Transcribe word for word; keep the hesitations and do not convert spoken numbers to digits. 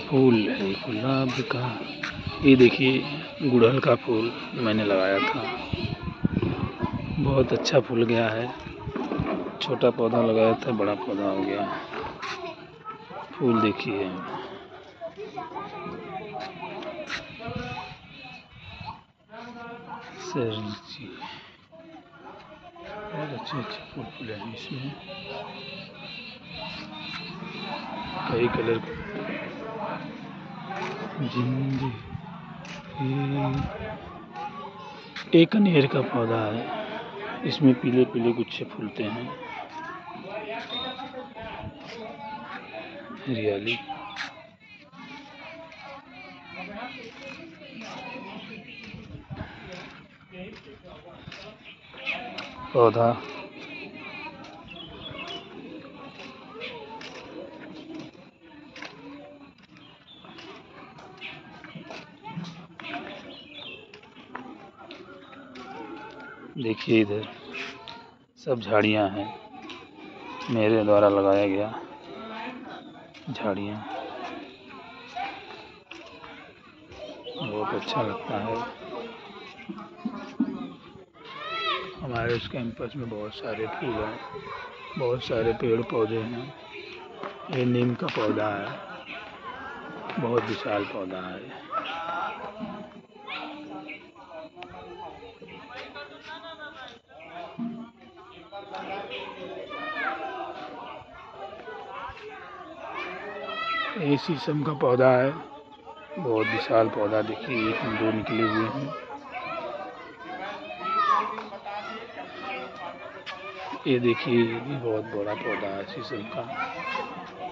फूल है गुलाब का। ये देखिए गुड़हल का फूल मैंने लगाया था, बहुत अच्छा फूल गया है। छोटा पौधा लगाया था, बड़ा पौधा हो गया। फूल देखिए, सर जी बहुत अच्छे अच्छे फूल फूले हैं इसमें, कई कलर के। जिंदगी एक कनेर का पौधा है, इसमें पीले पीले गुच्छे फूलते हैं। हरियाली, पौधा देखिए, इधर सब झाड़ियां हैं, मेरे द्वारा लगाया गया झाड़ियां। बहुत अच्छा लगता है। हमारे इस कैंपस में बहुत सारे फूल हैं, बहुत सारे पेड़ पौधे हैं। ये नीम का पौधा है, बहुत विशाल पौधा है। ये शीशम का पौधा है, बहुत विशाल पौधा। देखिए एक दो निकले हुए हैं। ये देखिए, ये भी बहुत बड़ा पौधा है शीशम का।